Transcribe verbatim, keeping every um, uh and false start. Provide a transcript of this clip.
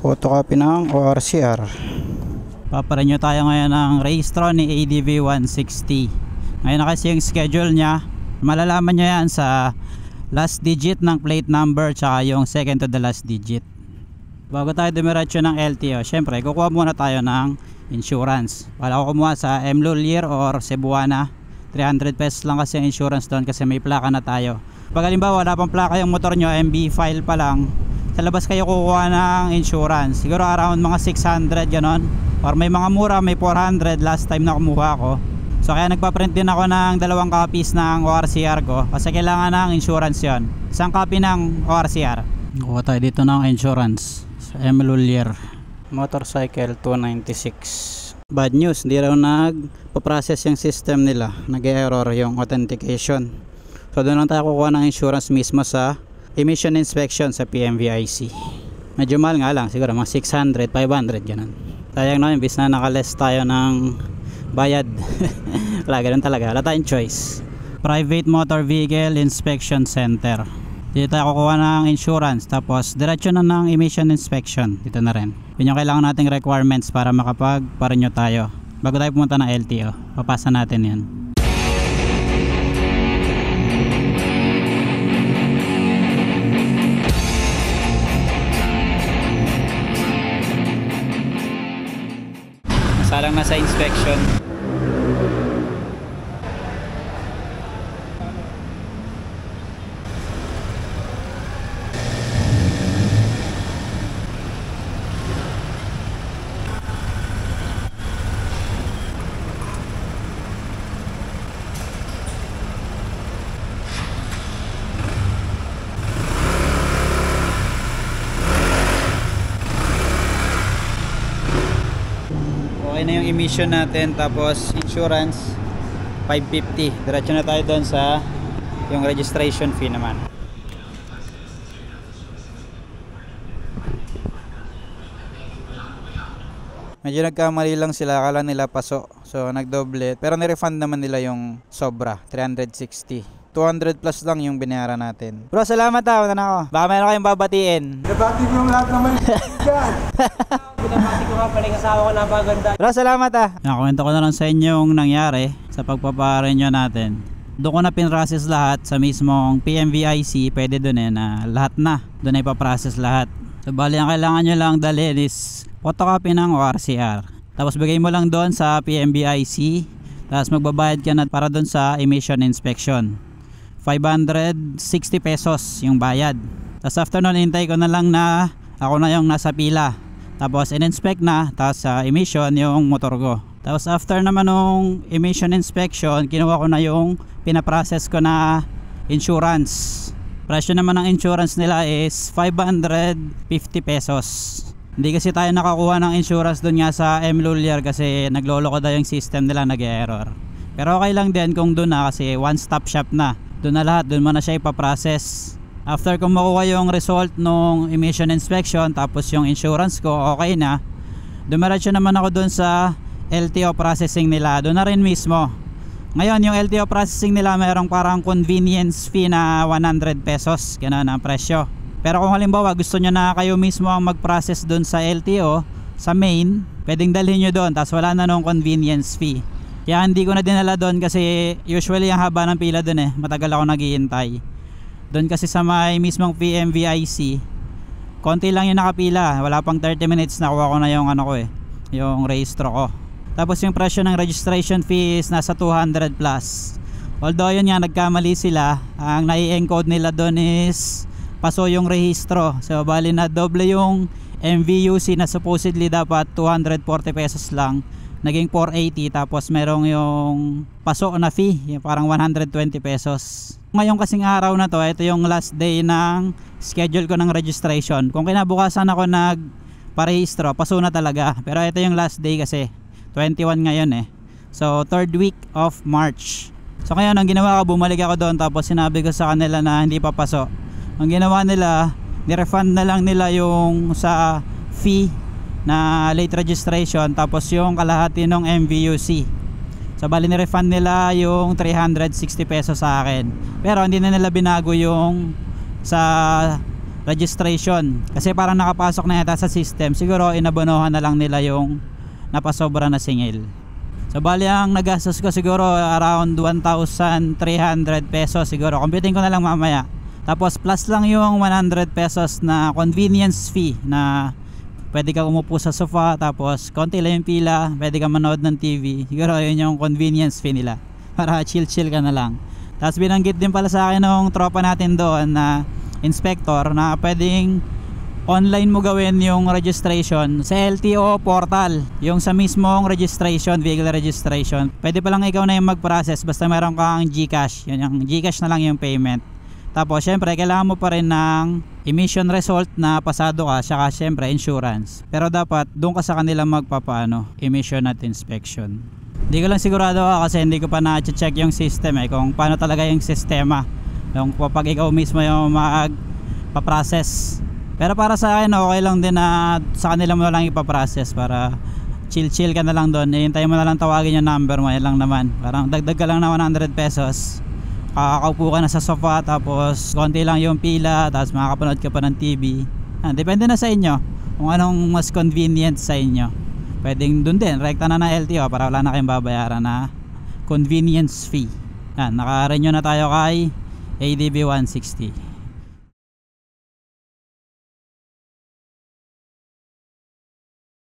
Photocopy ng O R C R. Paparenew tayo ngayon ng rehistro ni A D V one sixty. Ngayon na kasi yung schedule niya. Malalaman nyo yan sa last digit ng plate number tsaka yung second to the last digit. Bago tayo dumiretso ng L T O, syempre kukuha muna tayo ng insurance. Wala ko kumuha sa M. Lulier or Cebuana. three hundred pesos lang kasi yung insurance doon kasi may plaka na tayo. Pag halimbawa wala pang plaka yung motor nyo, M B file pa lang, sa labas kayo kukuha ng insurance. Siguro around mga six hundred ganon. Or may mga mura, may four hundred last time na kumuha ko. So kaya nagpaprint din ako ng dalawang copies ng O R C R ko kasi kailangan ng insurance yon. Isang copy ng O R C R. Kuha tayo dito ng insurance sa M. Lulier. Motorcycle two ninety-six. Bad news, hindi raw nagpa-process yung system nila. Nag-error yung authentication. So doon lang tayo kukuha ng insurance mismo sa emission inspection sa P M V I C. Medyo mahal nga lang, siguro mga six hundred, five hundred ganun. Sayang na, imbis na nakaless tayo ng bayad. Wala, ganun talaga, wala tayong choice. Private Motor Vehicle Inspection Center. Dito tayo kukuha ng insurance, tapos diretso na ng emission inspection. Dito na rin. Yun yung kailangan nating requirements para makapag-parenew tayo. Bago tayo pumunta ng L T O, papasa natin yan. Salang na sa inspection. Okay na yung emission natin, tapos insurance five fifty. Diretso na tayo doon sa yung registration fee naman. Medyo nagkamali lang sila, akala nila paso, so nagdoble, pero nirefund naman nila yung sobra, three hundred sixty. two hundred plus lang yung binayaran natin. Bro, salamat ha, una na ako. Baka meron kayong babatiin. Nabati ko yung lahat naman yan. Pinabati ko nga pala yung asawa ko, napaganda. Bro, salamat ha. Nakwento ko na lang sa inyo yung nangyari sa pagpaparenew natin. Doon ko na pinrocess lahat sa mismong P M V I C. Pwede doon eh na lahat na. Doon na ipaprocess lahat. So bali ang kailangan nyo lang dalhin is photocopy ng O R C R. Tapos bigay mo lang doon sa P M V I C. Tapos magbabayad ka na para doon sa emission inspection. five hundred sixty pesos yung bayad. Tapos after nun, hintay ko na lang na ako na yung nasa pila. Tapos in-inspect na, tapos sa uh, emission yung motor ko. Tapos after naman nung emission inspection, kinuha ko na yung pinaprocess ko na insurance. Presyo naman ng insurance nila is five hundred fifty pesos. Hindi kasi tayo nakakuha ng insurance doon nga sa M. Lulier kasi naglolo ko daw yung system nila, nag-error. Pero okay lang din kung doon na kasi one stop shop na. Doon na lahat, doon mo na siya ipaprocess. After kung makuha yung result nung emission inspection, tapos yung insurance ko, okay na. Dumiretso naman ako doon sa L T O processing nila, doon na rin mismo. Ngayon, yung L T O processing nila, mayroong parang convenience fee na one hundred pesos, gano'n ang presyo. Pero kung halimbawa, gusto nyo na kayo mismo ang mag-process doon sa L T O, sa main, pwedeng dalhin nyo doon, tapos wala na nung convenience fee. Kaya hindi ko na dinala doon kasi usually ang haba ng pila doon eh, matagal ako naghihintay. Doon kasi sa may mismong P M V I C, konti lang yung nakapila, wala pang thirty minutes nakuha ko na yung ano ko eh, yung rehistro ko. Tapos yung presyo ng registration fee is nasa two hundred plus. Although yun nga, nagkamali sila, ang nai-encode nila doon is paso yung rehistro. So bali na doble yung M V U C na supposedly dapat two hundred forty pesos lang, naging four eighty. Tapos merong yung paso na fee, yung parang one hundred twenty pesos. Ngayon kasing araw na to, ito yung last day ng schedule ko ng registration. Kung kinabukasan ako nagparehistro, paso na talaga. Pero ito yung last day kasi twenty-one ngayon eh. So third week of March. So ngayon ang ginawa ko, bumalik ako doon, tapos sinabi ko sa kanila na hindi pa paso. Ang ginawa nila, ni-refund na lang nila yung sa fee na late registration, tapos yung kalahati ng M V U C. So bali ni-refund nila yung three hundred sixty pesos sa akin. Pero hindi na nila binago yung sa registration. Kasi parang nakapasok na yata sa system, siguro inabonohan na lang nila yung napasobra na singil. So bali ang nagastos ko siguro around one thousand three hundred pesos siguro. Computing ko na lang mamaya. Tapos plus lang yung one hundred pesos na convenience fee na pwede ka umupo sa sofa, tapos konti lang yung pila, pwede ka manood ng T V. Siguro yun yung convenience fee nila para chill chill ka na lang. Tapos binanggit din pala sa akin ng tropa natin doon na inspector na pwedeng online mo gawin yung registration sa L T O portal, yung sa mismong registration, vehicle registration. Pwede pa lang ikaw na yung mag-process basta meron kang GCash. Yun, yung GCash na lang yung payment. Tapos syempre kailangan mo pa rin ng emission result na pasado ka, saka syempre insurance. Pero dapat doon ka sa kanila magpapaano, emission at inspection. Hindi ko lang sigurado ako kasi hindi ko pa na-check yung system eh, kung paano talaga yung sistema. Yung kapag ikaw mismo yung magpa-process. Pero para sa akin okay lang din na sa kanila mo lang ipaprocess para chill chill ka na lang doon. Hintayin mo na lang tawagin yung number mo, yan lang naman. Parang dagdag ka lang na one hundred pesos. Kakaupo ka na sa sofa, tapos konti lang yung pila, tapos makakapanood ka pa ng T V. Ah, depende na sa inyo kung anong mas convenient sa inyo. Pwedeng doon din, rekta na ng L T O para wala na kayong babayaran na convenience fee. Yan, naka-renew na tayo kay A D B one sixty.